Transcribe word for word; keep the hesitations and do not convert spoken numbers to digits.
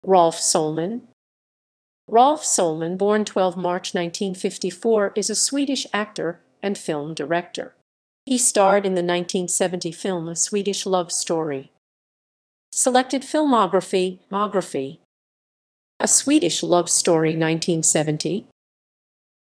Rolf Sohlman. Rolf Sohlman, born twelve March nineteen fifty-four, is a Swedish actor and film director. He starred in the nineteen seventy film A Swedish Love Story. Selected filmography, filmography. A Swedish Love Story nineteen seventy.